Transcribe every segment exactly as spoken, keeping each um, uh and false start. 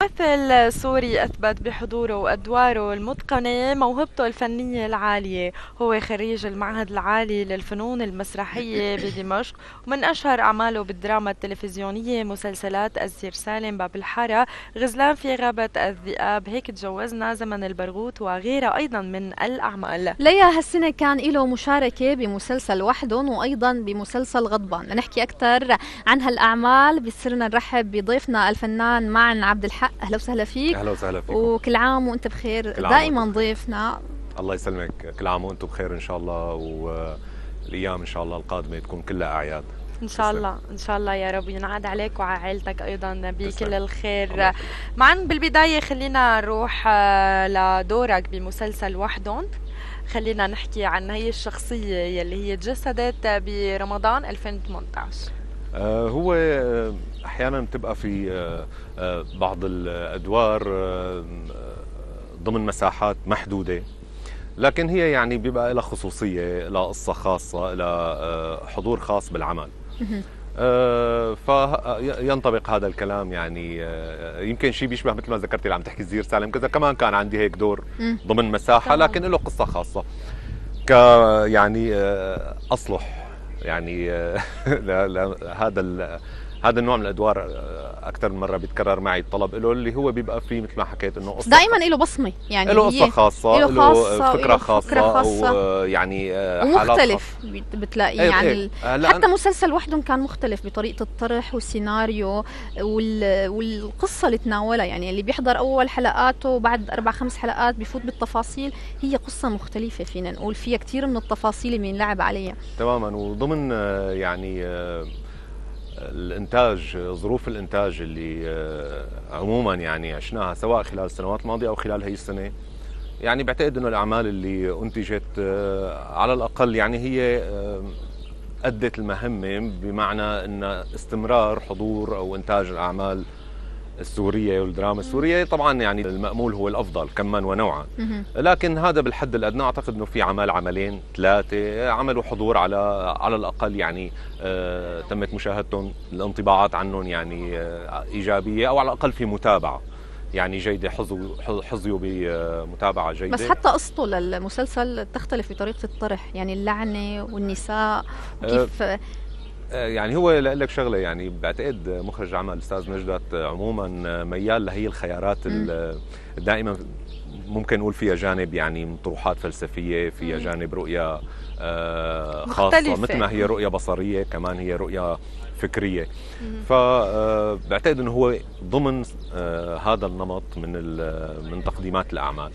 الممثل سوري أثبت بحضوره وأدواره المتقنة موهبته الفنية العالية. هو خريج المعهد العالي للفنون المسرحية بدمشق، ومن أشهر أعماله بالدراما التلفزيونية مسلسلات الزير سالم، باب الحارة، غزلان في غابة الذئاب، هيك تجوزنا، زمن البرغوث، وغيرها أيضا من الأعمال. ليا هالسنة كان له مشاركة بمسلسل وحدهم وأيضا بمسلسل غضبان. لنحكي أكثر عن هالأعمال بصرنا نرحب بضيفنا الفنان معن عبد الحق. أهلا وسهلا فيك. أهلا وسهلا فيك، وكل عام وأنت بخير. دائما ضيفنا. الله يسلمك، كل عام وأنتم بخير إن شاء الله، والأيام إن شاء الله القادمة تكون كلها أعياد ان شاء الله. ان شاء الله يا رب ينعاد عليك وعلى عائلتك ايضا بكل الخير. معن بالبدايه خلينا نروح لدورك بمسلسل وحدهم. خلينا نحكي عن هي الشخصيه يلي هي تجسدت برمضان ألفين وثمانية عشر. آه هو احيانا بتبقى في آه بعض الادوار آه ضمن مساحات محدوده، لكن هي يعني بيبقى لها خصوصيه، لها قصه خاصه، لها حضور خاص بالعمل. آه فينطبق هذا الكلام يعني آه يمكن شيء بيشبه مثل ما ذكرتي اللي عم تحكي الزير سالم كذا، كمان كان عندي هيك دور ضمن مساحه، لكن له قصه خاصه ك يعني آه اصلح يعني آه هذا هذا النوع من الادوار اكثر من مره بيتكرر معي الطلب له، اللي هو بيبقى فيه مثل ما حكيت انه قصه دائما له بصمه، يعني له قصه خاصه، له فكره خاصه, فكرة خاصة او يعني مختلف بتلاقيه. ايه يعني ايه حتى مسلسل وحدهم كان مختلف بطريقه الطرح والسيناريو وال... والقصه اللي تناولها. يعني اللي بيحضر اول حلقاته وبعد اربع خمس حلقات بيفوت بالتفاصيل، هي قصه مختلفه فينا نقول، فيها كثير من التفاصيل اللي بينلعب عليها تماما. وضمن يعني الانتاج، ظروف الانتاج اللي عموما يعني عشناها سواء خلال السنوات الماضيه او خلال هي السنه، يعني بعتقد انه الاعمال اللي انتجت على الاقل يعني هي ادت المهمه، بمعنى ان استمرار حضور او انتاج الاعمال السوريه والدراما السوريه. طبعا يعني المأمول هو الافضل كما ونوعا، لكن هذا بالحد الادنى اعتقد انه في عمل عملين ثلاثه عملوا حضور على على الاقل يعني آه تمت مشاهدتهم، الانطباعات عنهم يعني آه ايجابيه، او على الاقل في متابعه يعني جيده، حظوا حظيوا بمتابعه جيده. بس حتى قصته للمسلسل تختلف بطريقه الطرح، يعني اللعنه والنساء وكيف آه يعني هو لك شغله، يعني بعتقد مخرج عمل الاستاذ نجدت عموما ميال لهي الخيارات دائما ممكن نقول فيها جانب يعني من طروحات فلسفيه، فيها جانب رؤيه خاصه، مثل ما هي رؤيه بصريه كمان هي رؤيه فكريه. فبعتقد انه هو ضمن هذا النمط من من تقديمات الاعمال.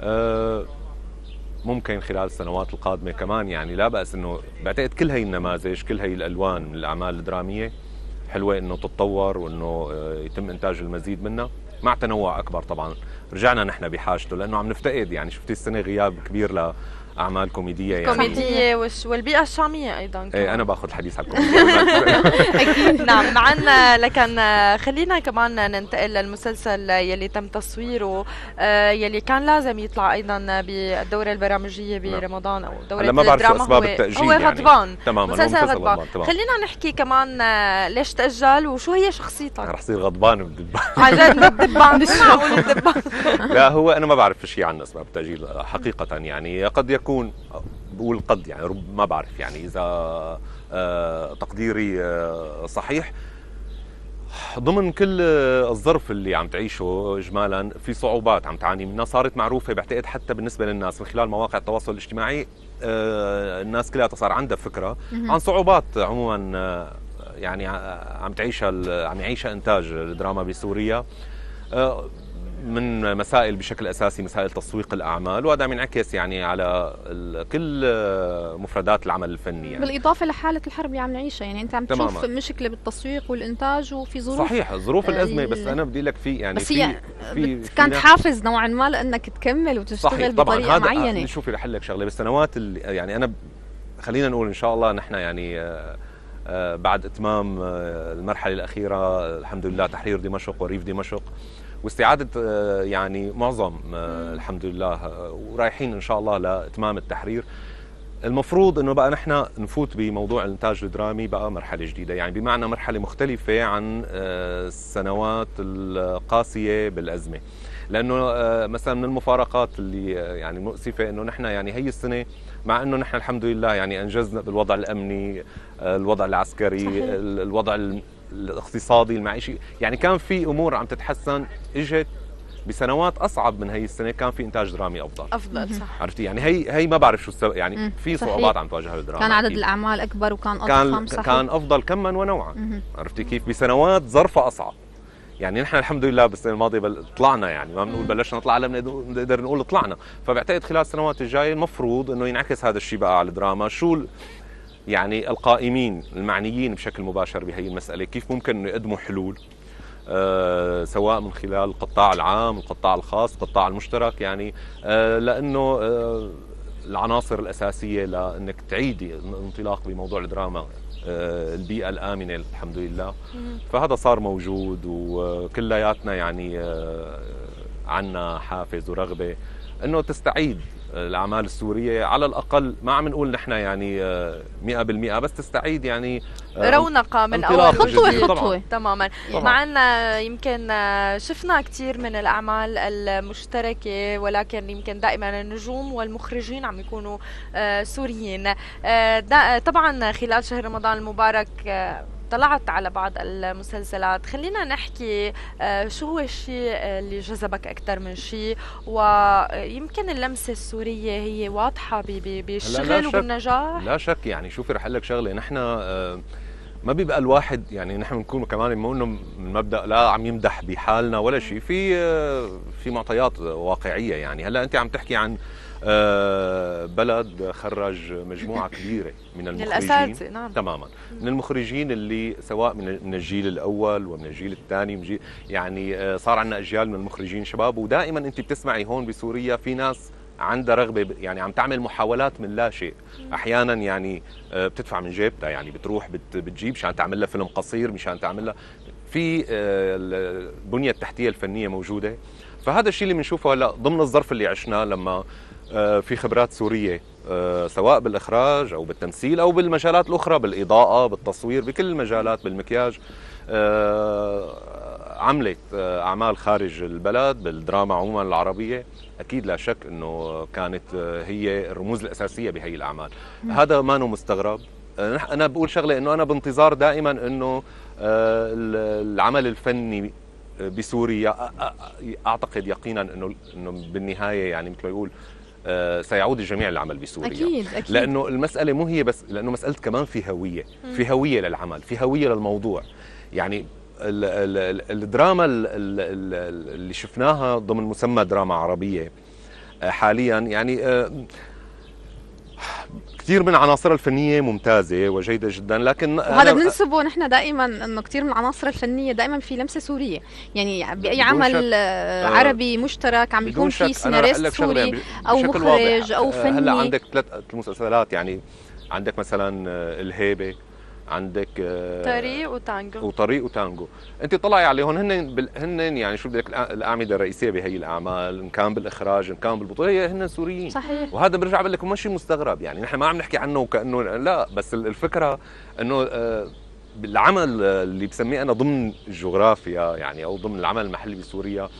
ممكن خلال السنوات القادمة كمان يعني لا بأس انه بعتقد كل هي النماذج، كل هي الالوان من الاعمال الدرامية حلوة انه تتطور وانه يتم انتاج المزيد منها مع تنوع اكبر. طبعا رجعنا نحن بحاجته، لانه عم نفتقد يعني شفتي السنة غياب كبير لاعمال كوميدية، يعني كوميدية والبيئة الشامية ايضا. ايه انا باخذ الحديث عن الكوميديا اكيد. نعم معنا، لكن خلينا كمان ننتقل للمسلسل يلي تم تصويره، يلي كان لازم يطلع ايضا بالدورة البرامجية برمضان او دورة لما بعرف الدراما، اسباب هو التأجيل هو غضبان. يعني. تماما مسلسل غضبان. غضبان. خلينا نحكي كمان ليش تأجل وشو هي شخصيتك. رح صير غضبان بالدبان. عن جد بالدبان، مش معقول الدبان. لا هو انا ما بعرف شيء عن اسباب التأجيل حقيقة، يعني قد يكون، بقول قد يعني رب ما بعرف، يعني إذا آه تقديري آه صحيح، ضمن كل الظرف اللي عم تعيشه إجمالا في صعوبات عم تعاني منها، صارت معروفة بعتقد حتى بالنسبة للناس من خلال مواقع التواصل الاجتماعي. آه الناس كلها صار عندها فكرة عن صعوبات عموما آه يعني عم تعيشها عم يعيشها إنتاج الدراما بسوريا، آه من مسائل بشكل اساسي مسائل تسويق الاعمال، وهذا بينعكس يعني على كل مفردات العمل الفني يعني. بالاضافه لحاله الحرب اللي عم نعيشها، يعني انت عم تشوف تماما مشكله بالتسويق والانتاج وفي ظروف صحيح ظروف الازمه. بس انا بدي لك في يعني بس هي في كانت حافز نوعا ما لانك تكمل وتشتغل بطريقه معينه. شوفي رح لك شغله، بالسنوات اللي يعني انا خلينا نقول ان شاء الله نحن يعني بعد اتمام المرحله الاخيره الحمد لله تحرير دمشق وريف دمشق واستعادة يعني معظم الحمد لله، ورايحين إن شاء الله لإتمام التحرير. المفروض انه بقى نحن نفوت بموضوع الانتاج الدرامي بقى مرحله جديده، يعني بمعنى مرحله مختلفه عن السنوات القاسيه بالازمه. لانه مثلا من المفارقات اللي يعني مؤسفه انه نحن يعني هي السنه، مع انه نحن الحمد لله يعني انجزنا بالوضع الامني، الوضع العسكري، صحيح. الوضع الاقتصادي، المعيشي، يعني كان في امور عم تتحسن. اجت بسنوات اصعب من هي السنه كان في انتاج درامي افضل افضل صح. عرفتي؟ يعني هي هي ما بعرف شو السبب، يعني مم. في صعوبات عم تواجهها الدراما، كان عدد أكيد. الاعمال اكبر وكان اضخم، صحيح. كان افضل كما ونوعا. مم. عرفتي كيف؟ بسنوات ظرفها اصعب. يعني نحن الحمد لله بالسنه الماضيه بل... طلعنا، يعني ما بنقول بلشنا نطلع، لما نقدر نقول طلعنا. فبعتقد خلال السنوات الجايه المفروض انه ينعكس هذا الشيء بقى على الدراما. شو يعني القائمين المعنيين بشكل مباشر بهي المساله كيف ممكن انه يقدموا حلول، أه سواء من خلال القطاع العام، القطاع الخاص، القطاع المشترك، يعني أه لانه أه العناصر الاساسيه لانك تعيدي الانطلاق بموضوع الدراما أه البيئه الامنه الحمد لله. فهذا صار موجود، وكلياتنا يعني أه عنا حافز ورغبه انه تستعيد الأعمال السورية على الأقل. ما عم نقول نحن يعني مئة بالمئة، بس تستعيد يعني رونقة من أول خطوة خطوة تماما. مع أن يمكن شفنا كثير من الأعمال المشتركة، ولكن يمكن دائما النجوم والمخرجين عم يكونوا سوريين. طبعا خلال شهر رمضان المبارك طلعت على بعض المسلسلات. خلينا نحكي شو هو الشيء اللي جذبك أكثر من شيء، ويمكن اللمسة السورية هي واضحة بالشغل وبالنجاح. لا شك. يعني شوفي رح أقول لك شغلة، نحن ما بيبقى الواحد يعني نحن بنكون كمان مو انه من مبدا لا عم يمدح بحالنا ولا شيء، في في معطيات واقعيه. يعني هلا انت عم تحكي عن بلد خرج مجموعه كبيره من المخرجين، نعم. تماما، من المخرجين اللي سواء من الجيل الاول ومن الجيل الثاني، من جيل يعني صار عندنا اجيال من المخرجين شباب. ودائما انت بتسمعي هون بسوريا في ناس عندها رغبه، يعني عم تعمل محاولات من لا شيء، احيانا يعني بتدفع من جيبتها، يعني بتروح بتجيب مشان تعمل لها فيلم قصير، مشان تعمل لها في البنيه التحتيه الفنيه موجوده. فهذا الشيء اللي بنشوفه هلا ضمن الظرف اللي عشناه، لما في خبرات سوريه سواء بالاخراج او بالتمثيل او بالمجالات الاخرى، بالاضاءه، بالتصوير، بكل المجالات، بالمكياج، عملت اعمال خارج البلد بالدراما عموما العربيه. اكيد لا شك انه كانت هي الرموز الاساسيه بهي الاعمال. هذا ما مستغرب. انا بقول شغله، انه انا بانتظار دائما انه العمل الفني بسوريا، اعتقد يقينا انه انه بالنهايه يعني مثل ما يقول سيعود الجميع للعمل بسوريا. أكيد أكيد. لانه المساله مو هي بس، لانه مساله كمان في هويه، في هويه للعمل، في هويه للموضوع. يعني الدراما اللي شفناها ضمن مسمى دراما عربية حاليا، يعني كثير من عناصرها الفنية ممتازة وجيدة جدا، لكن وهذا بننسبه نحن دائما انه كثير من العناصر الفنية دائما في لمسة سورية. يعني بأي عمل عربي مشترك عم بيكون في سيناريست سوري او مخرج او فني. هلا عندك ثلاث مسلسلات، يعني عندك مثلا الهيبة، عندك طريق وتانجو وطريق وتانجو. انت طلعي عليهم، هن بال... هن يعني شو بدك الاعمده الرئيسيه بهي الاعمال، ان كان بالاخراج ان كان بالبطوله، هي هن سوريين. صحيح. وهذا برجع بقول لكم مش مستغرب، يعني نحن ما عم نحكي عنه وكانه لا، بس الفكره انه بالعمل اللي بسميه انا ضمن الجغرافيا، يعني او ضمن العمل المحلي بسوريا،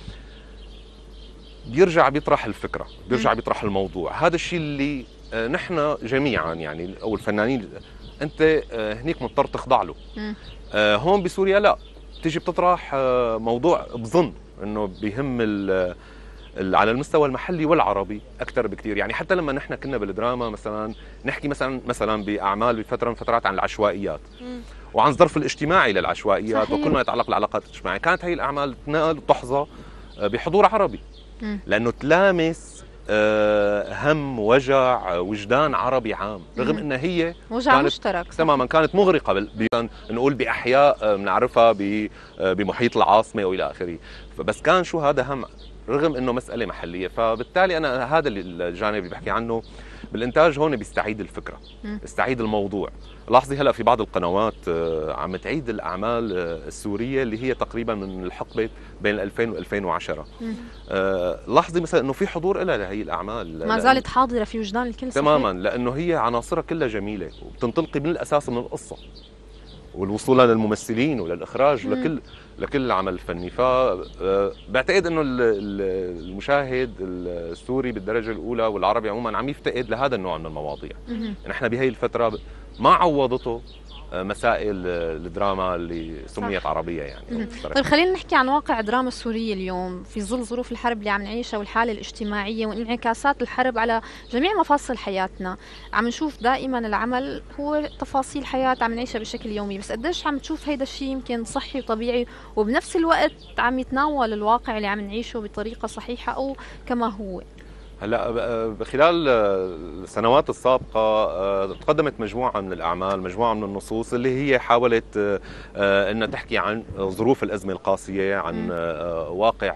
بيرجع بيطرح الفكره، بيرجع بيطرح الموضوع. هذا الشيء اللي نحن جميعا يعني او الفنانين انت هنيك مضطر تخضع له. آه هون بسوريا لا، تيجي بتطرح آه موضوع بظن انه بيهم على المستوى المحلي والعربي اكثر بكثير. يعني حتى لما نحن كنا بالدراما مثلا نحكي مثلا مثلا باعمال بفتره من فترات عن العشوائيات مم. وعن الظرف الاجتماعي للعشوائيات، صحيح. وكل ما يتعلق بالعلاقات الاجتماعيه، كانت هي الاعمال تنقل وتحظى بحضور عربي، مم. لانه تلامس هم وجع وجدان عربي عام، رغم انها هي وجع مشترك تماما، كانت مغرقه نقول باحياء بنعرفها بمحيط العاصمه والى اخره. بس كان شو هذا هم، رغم انه مساله محليه. فبالتالي انا هذا الجانب اللي بحكي عنه بالانتاج هون، بيستعيد الفكره، بيستعيد الموضوع. لاحظي هلا في بعض القنوات عم تعيد الاعمال السوريه اللي هي تقريبا من الحقبه بين ألفين وألفين وعشرة. لاحظي مثلا انه في حضور لها لهي الاعمال، ما زالت حاضره في وجدان الكل. تماما، صحيح. لانه هي عناصرها كلها جميله وبتنطلقي من الاساس من القصه والوصول للممثلين وللاخراج ولكل لكل العمل الفني. فبعتقد انه المشاهد السوري بالدرجه الاولى والعربي عموما عم يفتقد لهذا النوع من المواضيع. نحن بهي الفتره ما عوضته مسائل الدراما اللي سميت صح. عربية يعني. طيب خلينا نحكي عن واقع الدراما السورية اليوم في ظل ظروف الحرب اللي عم نعيشها والحالة الاجتماعية وانعكاسات الحرب على جميع مفاصل حياتنا. عم نشوف دائما العمل هو تفاصيل حياة عم نعيشها بشكل يومي، بس قديش عم تشوف هيدا الشيء يمكن صحي وطبيعي وبنفس الوقت عم يتناول الواقع اللي عم نعيشه بطريقة صحيحة أو كما هو؟ هلا خلال السنوات السابقة تقدمت مجموعة من الأعمال، مجموعة من النصوص اللي هي حاولت أنها تحكي عن ظروف الأزمة القاسية، عن واقع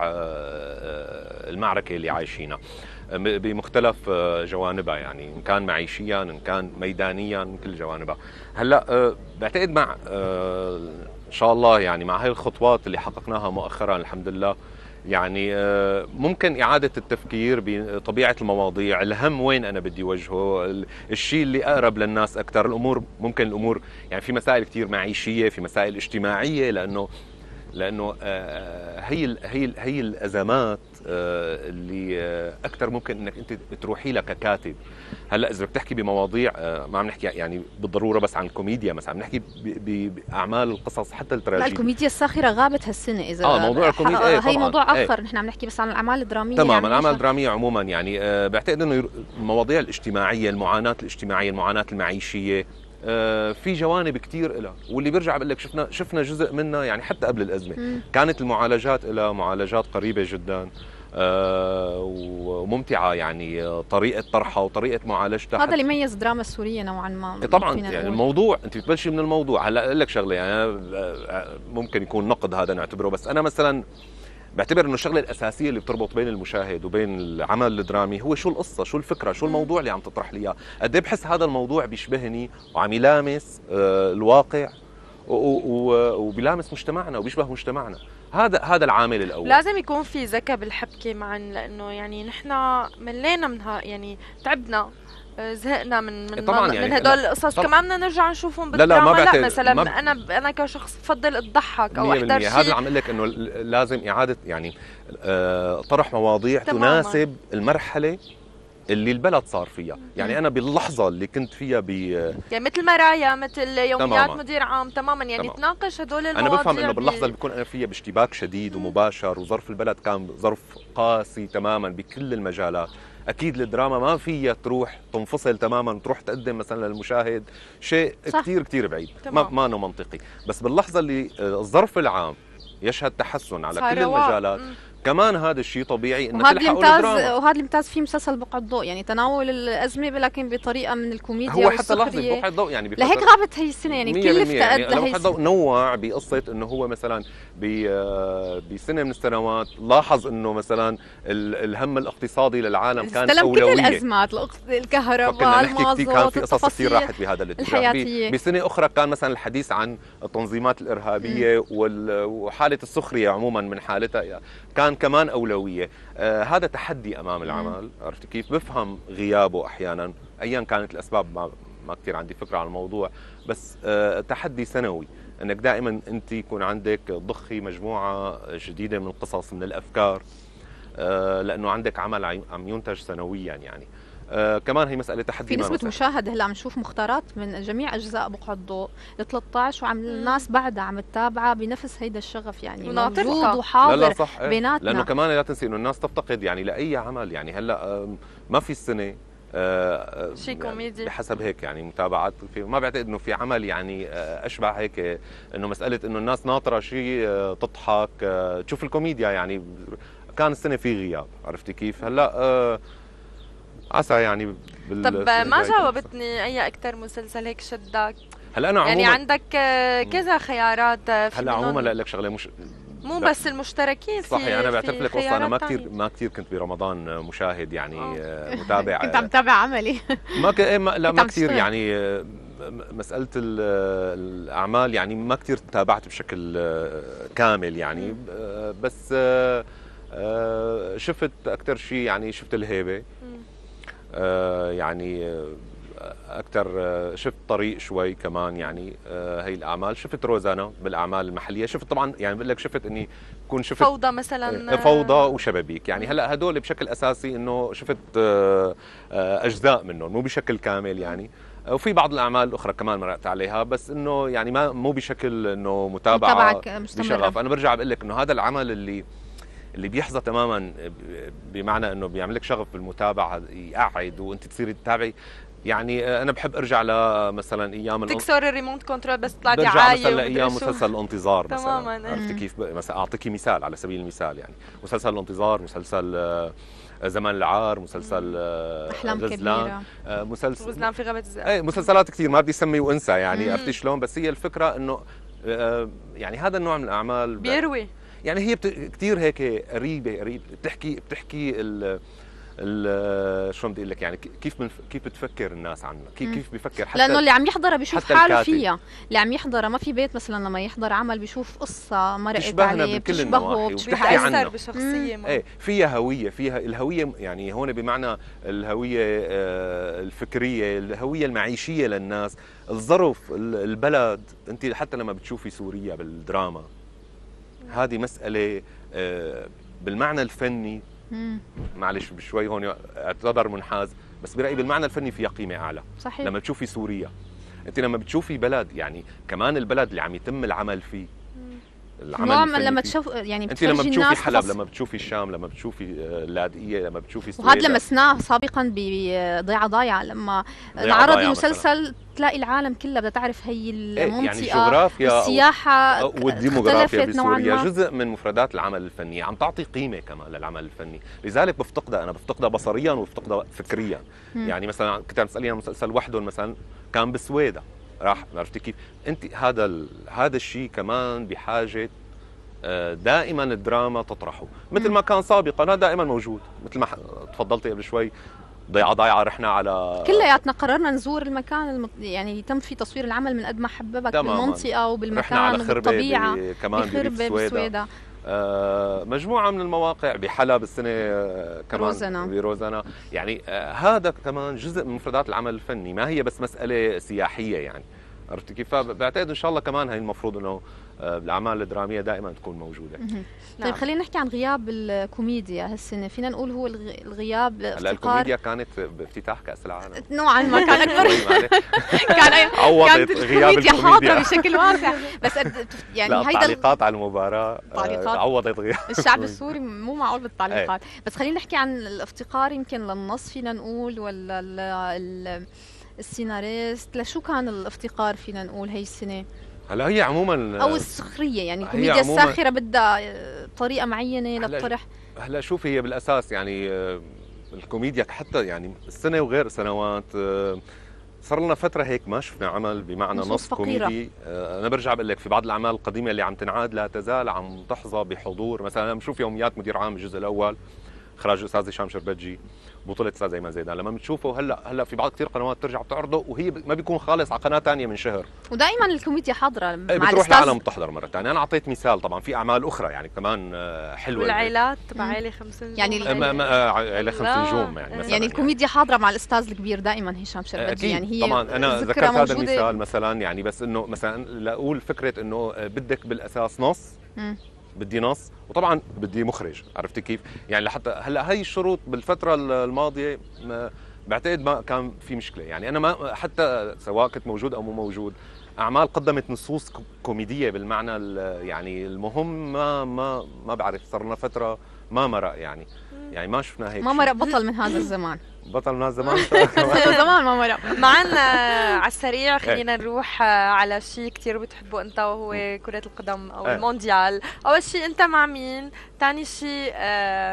المعركة اللي عايشينها بمختلف جوانبها، يعني إن كان معيشيا إن كان ميدانيا من كل جوانبها. هلا بعتقد مع إن شاء الله يعني مع هاي الخطوات اللي حققناها مؤخرا الحمد لله، يعني ممكن إعادة التفكير بطبيعة المواضيع، الهم وين أنا بدي وجهه، الشيء اللي أقرب للناس أكثر. الأمور ممكن الأمور يعني في مسائل كتير معيشية، في مسائل اجتماعية، لأنه لأنه هي هي هي الأزمات اللي أكثر ممكن إنك أنت تروحي لها ككاتب. هلا إذا بتحكي بمواضيع ما عم نحكي يعني بالضرورة بس عن الكوميديا، مثلا عم نحكي بأعمال القصص حتى التراجيدي. الكوميديا الساخرة غابت هالسنة. إذا آه موضوع الكوميديا ايه هي موضوع آخر. ايه. نحن عم نحكي بس عن الأعمال الدرامية. تماما، الأعمال الدرامية عموما يعني أه بعتقد إنه المواضيع الاجتماعية، المعاناة الاجتماعية، المعاناة المعيشية في جوانب كتير لها، واللي برجع بقول لك شفنا شفنا جزء منها يعني حتى قبل الأزمة. مم. كانت المعالجات لها معالجات قريبة جدا وممتعة، يعني طريقة طرحها وطريقة معالجتها. هذا اللي يميز الدراما السورية نوعا ما. طبعا يعني الموضوع انت بتبلشي من الموضوع. هلا اقول لك شغلة يعني ممكن يكون نقد هذا نعتبره، بس انا مثلا بعتبر انه الشغله الاساسيه اللي بتربط بين المشاهد وبين العمل الدرامي هو شو القصه، شو الفكره، شو الموضوع اللي عم تطرح لي اياه. قد ايه بحس هذا الموضوع بيشبهني وعم يلامس الواقع وبيلامس مجتمعنا وبيشبه مجتمعنا. هذا هذا العامل الاول. لازم يكون في ذكاء بالحبكه معا، لانه يعني نحن ملينا منها، يعني تعبنا زهقنا من من, طبعاً يعني من يعني هدول القصص. كمان بدنا نرجع نشوفهم بالدراما. لا لا, ما لا مثلا ما انا انا كشخص بفضل اضحك او احضر شيء. هذا اللي عم اقول لك انه لازم اعاده يعني آه طرح مواضيع تماماً تناسب المرحله اللي البلد صار فيها. يعني انا باللحظه اللي كنت فيها ب يعني مثل مرايا، مثل يوميات مدير عام، تماما يعني تمام. تناقش هدول المواضيع. انا بفهم انه باللحظه اللي بكون انا فيها باشتباك شديد ومباشر وظرف البلد كان ظرف قاسي تماما بكل المجالات، اكيد الدراما ما فيها تروح تنفصل تماما وتروح تقدم مثلا للمشاهد شيء كثير كثير بعيد. ما ما انه منطقي. بس باللحظه اللي الظرف العام يشهد تحسن على كل المجالات، م. كمان هذا الشيء طبيعي انه تلحقوا الدراما. وهذا الممتاز في مسلسل بقع الضوء، يعني تناول الازمه لكن بطريقه من الكوميديا هو حتى لحظه بقع الضوء يعني لهيك غابت هي السنه، يعني الكل افتقد يعني لهي السنه. الضوء نوع بقصه انه هو مثلا بسنه من السنوات لاحظ انه مثلا الهم الاقتصادي للعالم كان اولويه. كل الازمات، الكهرباء، المازوت، كان في قصص كثير راحت بهذا الاتجاه. بسنه اخرى كان مثلا الحديث عن التنظيمات الارهابيه م. وحاله السخريه عموما من حالتها كان كمان أولوية. آه هذا تحدي أمام العمل. عرفت كيف؟ بفهم غيابه أحيانا، أيا كانت الأسباب ما, ما كثير عندي فكرة عن الموضوع، بس آه تحدي سنوي أنك دائما أنت يكون عندك ضخي مجموعة جديدة من القصص من الأفكار، آه لأنه عندك عمل عم ينتج سنويا يعني. آه كمان هي مسألة تحدي في نسبة مشاهدة. هلا عم نشوف مختارات من جميع أجزاء بقع الضوء ل ثلاثة عشر وعم الناس بعدها عم تتابعها بنفس هيدا الشغف، يعني موجود وحاضر. لا لا صح بيناتنا. لأنه كمان لا تنسي إنه الناس تفتقد يعني لأي عمل. يعني هلا ما في السنة آه شيء كوميدي بحسب هيك يعني متابعات في، ما بعتقد إنه في عمل يعني أشبه هيك، إنه مسألة إنه الناس ناطرة شيء تضحك تشوف الكوميديا. يعني كان السنة في غياب. عرفتي كيف؟ هلا آه عسى يعني بال... طب ما جاوبتني اي اكثر مسلسل هيك شدك؟ هلا انا عموما يعني عندك كذا خيارات. هلا عموما لا لك شغله مش مو بس المشتركين في صحيح. انا بعترف في لك قصه، انا ما خيارات كثير ما كثير كنت برمضان مشاهد يعني آه. آه، متابع. كنت عم تتابع عملي. ما ك... إيه، ما لا كنت ما عم كثير تشتغل. يعني آه، م- مساله ال- الاعمال يعني ما كثير تابعت بشكل آه، كامل يعني، آه، بس آه، آه، شفت اكثر شيء يعني شفت الهيبه، مم. آه، يعني آه، اكثر آه، شفت طريق شوي كمان يعني آه، هي الاعمال. شفت روزانا بالاعمال المحليه، شفت طبعا يعني بقول لك شفت اني كون شفت فوضى مثلا. فوضى وشبابيك يعني. هلا هدول بشكل اساسي انه شفت آه، آه، اجزاء منهم مو بشكل كامل يعني، وفي بعض الاعمال الاخرى كمان مرقت عليها، بس انه يعني ما مو بشكل انه متابعه متابعة مستمرة. بشغف. انا برجع بقول لك انه هذا العمل اللي اللي بيحظى تماما بمعنى انه بيعمل لك شغف بالمتابعه، يقعد وانت تصيري تتابعي يعني. انا بحب ارجع لمثلا ايام الأن- تكسر الريموت كنترول بس تطلع برجع دعايه مثلا ومدري لايام شو. مسلسل الانتظار تماماً. مثلا، عرفتي كيف؟ مثلا اعطيكي مثال على سبيل المثال يعني مسلسل الانتظار، مسلسل آه، زمان العار، مسلسل آه، احلام غزلان، كبيره. آه، مسلسل غزلان في غابة الذئاب. اي مسلسلات كثير ما بدي اسمي وانسى يعني، مم. عرفتي شلون؟ بس هي الفكره انه آه، يعني هذا النوع من الاعمال ب- بيروي. يعني هي بت... كثير هيك قريبه قريب بتحكي بتحكي ال ال شلون بدي اقول لك يعني كيف من كيف بتفكر الناس عنها، كيف مم. كيف بيفكر حتى لانه اللي عم يحضرها بيشوف حتى حاله الكاتب. فيها، اللي عم يحضرها ما في بيت مثلا لما يحضر عمل بيشوف قصه مرقت بتشبهنا عليه، بكل بتشبهه النواحي بتشبه وبتحكي بيتأثر عنها. بشخصية ما. ايه فيها هويه، فيها الهويه يعني هون بمعنى الهويه آه، الفكريه، الهويه المعيشيه للناس، الظرف، ال- البلد. انت حتى لما بتشوفي سوريا بالدراما هذه مساله آه، بالمعنى الفني، مم. معلش بشوي هون اعتبر منحاز، بس برايي بالمعنى الفني فيها قيمه اعلى. صحيح. لما تشوفي سوريا، انت لما بتشوفي بلد يعني كمان البلد اللي عم يتم العمل فيه، العمل نوع الفني لما فيه. تشوف يعني انت لما بتفرجي بتشوفي الناس حلب، قصص. لما بتشوفي الشام، لما بتشوفي آه، اللاذقيه، لما بتشوفي وهذا سويدا، لمسناه سابقا بضيعه ضايعه، لما ضيعة انعرض ضايعة المسلسل تلاقي العالم كلها بدها تعرف هي إيه، المنطقه يعني الجغرافيا أو- والسياحه والديموغرافيا اختلفت نوعا بسوريا ما. جزء من مفردات العمل الفني، عم تعطي قيمه كمان للعمل الفني، لذلك بفتقدها انا، بفتقدها بصريا وبفتقدها فكريا. مم. يعني مثلا كنت عم تساليني عن مسلسل وحدهم مثلا كان بسويدا، راح عرفتي كيف؟ انت هذا ال... هذا الشيء كمان بحاجه آه، دائما الدراما تطرحه، مثل مم. ما كان سابقا هذا دائما موجود، مثل ما ح- تفضلتي قبل شوي ضيعه ضايعه رحنا على كلياتنا قررنا نزور المكان المط... يعني تم في تصوير العمل من قد ما حببك تماماً. بالمنطقه رحنا وبالمكان على خربه وبالطبيعه. ب- كمان بخربة بريف سويدا. بسويدا. آه، مجموعة من المواقع بحلب السنة آه، كمان روزانا. بروزانا يعني آه، هذا كمان جزء من مفردات العمل الفني، ما هي بس مسألة سياحية يعني، عرفت كيف؟ بعتقد ان شاء الله كمان هي المفروض انه آه، الاعمال الدرامية دائما تكون موجودة. مهم. نعم. طيب خلينا نحكي عن غياب الكوميديا هالسنه، فينا نقول هو الغ- الغياب هلا افتقار الكوميديا كانت بافتتاح كأس العالم نوعا ما كان اكبر شوي معلش. كان عوضت كانت غياب الكوميديا حاضره الكوميديا. بشكل واسع، بس قد- يعني لا هيدا ال- التعليقات على المباراة آه، تعليقات. عوضت غياب الشعب السوري مو معقول بالتعليقات. بس خلينا نحكي عن الافتقار يمكن للنص فينا نقول، ولا ال- ال- السيناريست، لشو كان الافتقار فينا نقول هي السنه، هلا هي عموما او السخريه يعني هي الكوميديا عموماً- الساخره بدها طريقه معينه هلا للطرح. هلا شوفي هي بالاساس يعني آه، الكوميديا حتى يعني السنه وغير سنوات آه، صار لنا فتره هيك ما شفنا عمل بمعنى نصوص نص فقيرة. كوميدي. آه، انا برجع بقول لك في بعض الاعمال القديمه اللي عم تنعاد لا تزال عم تحظى بحضور، مثلا انا بشوف يوميات مدير عام الجزء الاول اخراج الاستاذ هشام شربتجي، بطولة استاذ ايمن زيدان، لما بتشوفه هلا هلا في بعض كثير قنوات ترجع بتعرضه وهي ب- ما بيكون خالص على قناه ثانيه من شهر، ودائما الكوميديا حاضره إيه، مع بتروح الاستاذ. العالم بتحضر مره ثانيه. انا اعطيت مثال، طبعا في اعمال اخرى يعني كمان آه، حلوه والعائلات تبع مم. عائلة خمس نجوم. يعني آه، ما ما آه، عائلة خمس لا. نجوم يعني مثلا يعني الكوميديا حاضره مع الاستاذ الكبير دائما هشام شربتجي، أكيد. يعني هي طبعا انا الذكرى ذكرت هذا موجودة. المثال مثلا يعني، بس انه مثلا لاقول فكره انه بدك بالاساس نص، مم. بدي نص، وطبعا بدي مخرج، عرفتي كيف؟ يعني لحتى هلا هي الشروط بالفتره الماضيه ما بعتقد ما كان في مشكله يعني، انا ما حتى سواء كنت موجود او مو موجود اعمال قدمت نصوص كو- كوميديه بالمعنى ال- يعني المهم ما ما ما بعرف صار لنا فتره ما مرق يعني، يعني ما شفنا هيك ما شيء. مرق بطل من هذا الزمان. بطل من زمان زمان ما مرق. معنا على السريع خلينا نروح على شيء كتير بتحبه انت وهو كرة القدم او إيه. المونديال. اول شيء انت مع مين؟ ثاني شيء آه،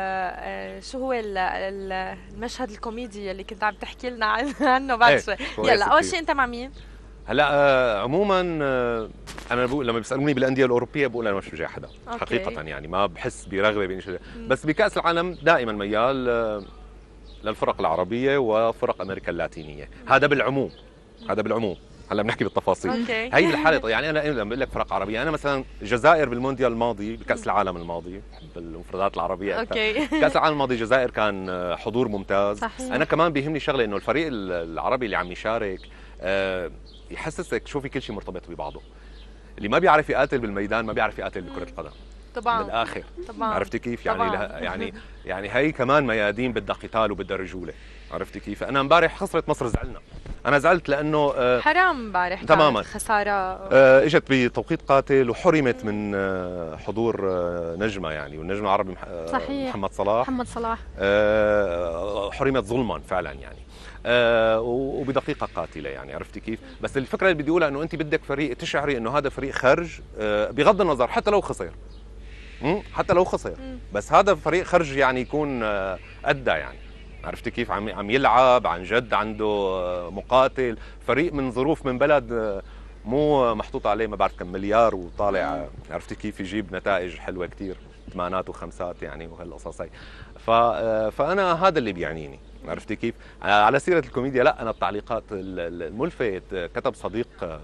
آه، شو هو ال- ال- المشهد الكوميدي اللي كنت عم تحكي لنا عن- عنه بعد إيه، شوي؟ كويس يلا اول كتير. شيء انت مع مين؟ هلا آه، عموما آه، انا بقول لما بيسالوني بالانديه الاوروبيه بقول انا ما بشجع حدا أوكي. حقيقه، يعني ما بحس برغبه باني شجع. بس بكاس العالم دائما ميال آه، للفرق العربيه وفرق امريكا اللاتينيه، هذا بالعموم، هذا بالعموم. هلا بنحكي بالتفاصيل. اوكي. هي الحاله يعني انا لما بقول لك فرق عربيه، انا مثلا الجزائر بالمونديال الماضي بكاس العالم الماضي، بحب المفردات العربيه اكثر. اوكي. كاس العالم الماضي الجزائر كان آه، حضور ممتاز. صحيح. انا كمان بيهمني شغله انه الفريق العربي اللي عم يشارك آه، يحسسك شوفي كل شيء مرتبط ببعضه. اللي ما بيعرف يقاتل بالميدان ما بيعرف يقاتل بكرة القدم. طبعا. من الآخر. طبعا. عرفتي كيف؟ يعني طبعاً. لها يعني يعني هي كمان ميادين بدها قتال وبدها رجولة. عرفتي كيف؟ أنا امبارح خسرت مصر زعلنا. أنا زعلت لأنه آه حرام امبارح تماماً. خسارة. آه اجت بتوقيت قاتل وحرمت من آه حضور آه نجمة يعني، والنجم العربي مح... آه صحيح. محمد صلاح. محمد صلاح آه حرمت ظلما فعلا يعني. آه وبدقيقه قاتله يعني. عرفتي كيف؟ بس الفكره اللي بدي اقولها انه انت بدك فريق تشعري انه هذا فريق خرج آه بغض النظر حتى لو خسر، مم؟ حتى لو خسر، بس هذا فريق خرج يعني يكون آه ادى يعني. عرفتي كيف؟ عم عم يلعب عن جد، عنده آه مقاتل، فريق من ظروف من بلد آه مو محطوط عليه ما بعرف كم مليار وطالع. آه عرفتي كيف؟ يجيب نتائج حلوه كثير، ثمانات وخمسات يعني وهالقصص هي. ف آه فانا هذا اللي بيعنيني. عرفتي كيف؟ على سيرة الكوميديا، لا أنا التعليقات الملفت كتب صديق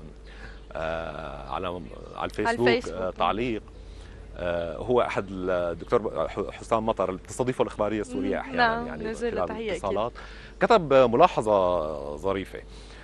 على على الفيسبوك, الفيسبوك. تعليق هو أحد الدكتور حسام مطر، تستضيفه الإخبارية السورية أحيانا يعني خلال الاتصالات، كتب ملاحظة ظريفة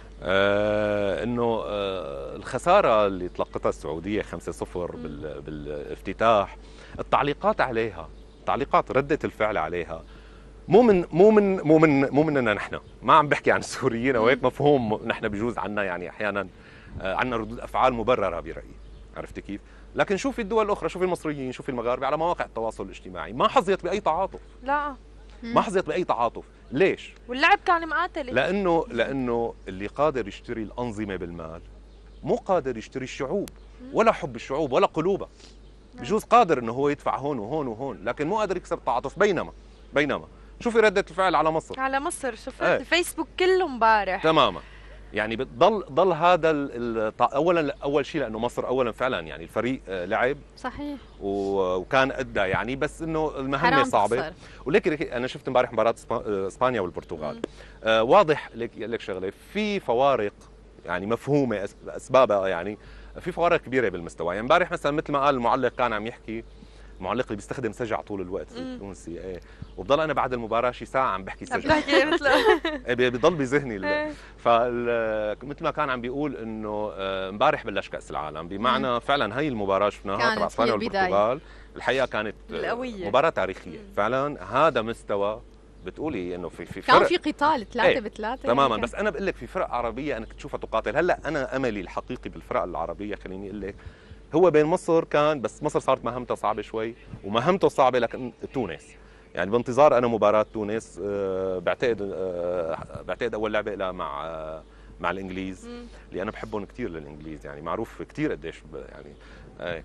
إنه الخسارة اللي تلقتها السعودية خمسة صفر بالافتتاح، التعليقات عليها، تعليقات ردة الفعل عليها مو من مو من مو من مو مننا نحن، ما عم بحكي عن السوريين وهيك مفهوم نحن بجوز عنا يعني احيانا عنا ردود افعال مبرره برايي. عرفتي كيف؟ لكن شوفي الدول الاخرى، شوفي المصريين، شوفي المغاربه على مواقع التواصل الاجتماعي ما حظيت باي تعاطف. لا ما حظيت باي تعاطف. ليش؟ واللعب كان مقاتل. لانه لانه اللي قادر يشتري الانظمه بالمال مو قادر يشتري الشعوب ولا حب الشعوب ولا قلوبها. بجوز قادر انه هو يدفع هون وهون وهون، لكن مو قادر يكسب التعاطف. بينما بينما شوفي ردة الفعل على مصر. على مصر شوف ايه. الفيسبوك كله امبارح. تماما. يعني بتضل ضل هذا ال اولا اول شيء لانه مصر اولا فعلا يعني الفريق لعب صحيح وكان ادى يعني، بس انه المهمه صعبه. ولكن انا شفت امبارح مباراه اسبانيا والبرتغال، آه واضح لك لك شغله، في فوارق يعني مفهومه اسبابها يعني، في فوارق كبيره بالمستوى. يعني امبارح مثلا مثل ما قال المعلق كان عم يحكي، المعلق اللي بيستخدم سجع طول الوقت التونسي، ايه، وبضل انا بعد المباراه شي ساعه عم بحكي سجع. عم بحكي مثله. ايه بضل بذهني. فمثل ما كان عم بيقول انه امبارح بلش كاس العالم، بمعنى فعلا هي المباراه شفناها تبع اسبانيا والبرتغال، الحقيقه كانت القوية. مباراه تاريخيه فعلا. هذا مستوى بتقولي انه في في فرق، كان في قتال ثلاثة ايه بثلاثة تماما. يعني. بس انا بقول لك في فرق عربيه انا كنت اشوفها تقاتل. هلا انا املي الحقيقي بالفرق العربيه خليني اقول لك هو بين مصر كان، بس مصر صارت مهمتها صعبه شوي، ومهمته صعبه لكن تونس يعني بانتظار انا مباراه تونس. أه بعتقد أه بعتقد اول لعبه لها مع أه مع الانجليز، اللي انا بحبهم كثير للانجليز يعني، معروف كثير قديش يعني ايه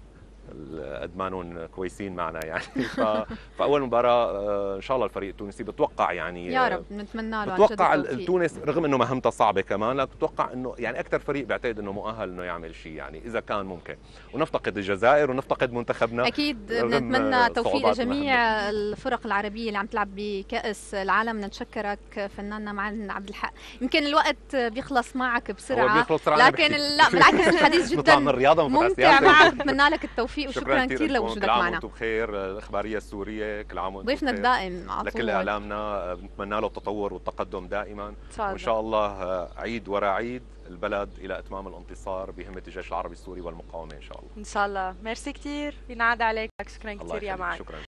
قد ما كويسين معنا يعني. ف... فاول مباراه آه ان شاء الله الفريق التونسي بتوقع يعني يا رب نتمنى له بتوقع التونس رغم انه مهمتها صعبه كمان، لكن بتوقع انه يعني اكثر فريق بعتقد انه مؤهل انه يعمل شيء يعني اذا كان ممكن. ونفتقد الجزائر ونفتقد منتخبنا اكيد. بنتمنى توفيق لجميع الفرق العربيه اللي عم تلعب بكاس العالم. نتشكرك فناننا معن عبد الحق. يمكن الوقت بيخلص معك بسرعه، لكن لا بالعكس الحديث جدا ممتع معك. بتمنى لك التوفيق وشكرا كثير لوجودك معنا. كل عام وانتم بخير. الاخباريه السوريه كل عام وانتم ضيفنا الدائم لكل اعلامنا، بنتمنى له التطور والتقدم دائما، صادق. وان شاء الله عيد ورا عيد البلد الى اتمام الانتصار بهمه الجيش العربي السوري والمقاومه ان شاء الله. ان شاء الله. ميرسي كثير، ينعاد عليك. شكرا كثير يا معك. شكرا.